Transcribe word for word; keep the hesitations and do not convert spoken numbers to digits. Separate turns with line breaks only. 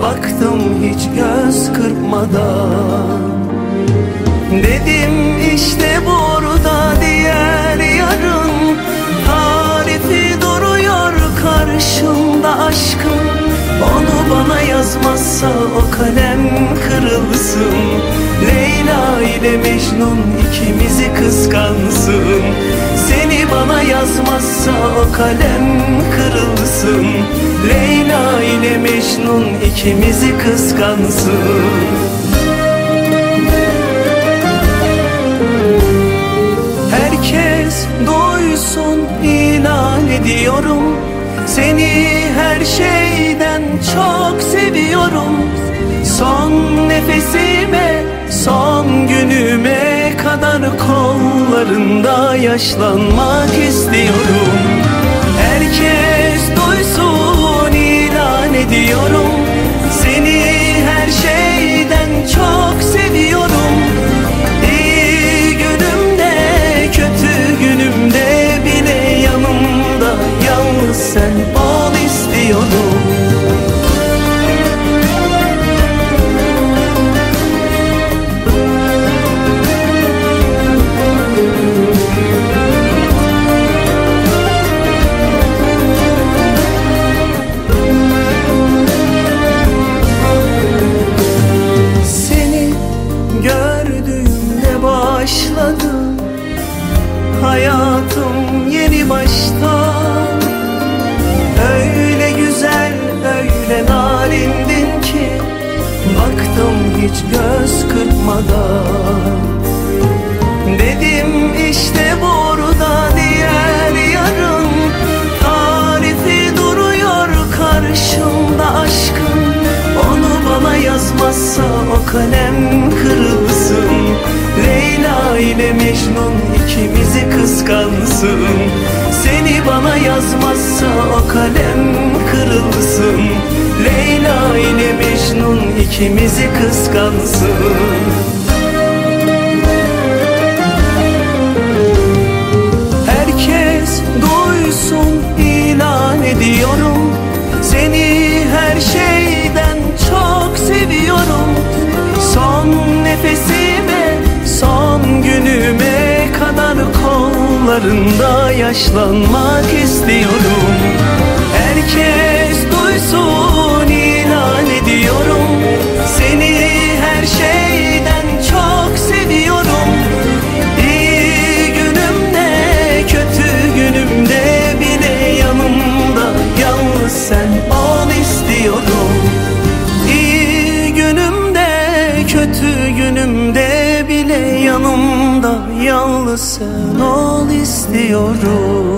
baktım hiç göz kırpmadan. Dedim işte burada diğer yarın, tarifi duruyor karşımda aşkım. Onu bana yazmazsa o kalem kırılsın. Leyla ile Mecnun ikimizi kıskansın. Seni bana yazmazsa o kalem kırılsın. Leyla ile Mecnun ikimizi kıskansın. Herkes duysun ilan ediyorum, seni her şeyden çok seviyorum. Son nefesime, son günüme kadar kollarında yaşlanmak istiyorum. Herkes duysun ilan ediyorum, seni her şeyden çok seviyorum. İyi günümde, kötü günümde bile yanımda yalnız sen ol istiyorum. Seni gördüğümde başladı hayatım yeni baştan. Öyle güzel, öyle narindin ki baktım hiç göz kırpmadan. Dedim işte burada diğer yarın, tarifi duruyor karşımda aşkım. Onu bana yazmazsa o kalem kırılsın. Leyla ile Mecnun ikimizi kıskansın. Seni bana yazmazsa o kalem kırılsın. Leyla ile Mecnun ikimizi kıskansın. Herkes duysun ilan ediyorum, seni her şeyden çok seviyorum. Son nefesime, son günüme kadar kollarında yaşlanmak istiyorum. Herkes duysun ilan ediyorum, seni her şeyden çok seviyorum. İyi günümde, kötü günümde bile yanımda yalnız sen ol istiyorum. İyi günümde, kötü günümde bile yanımda yalnız sen ol istiyorum.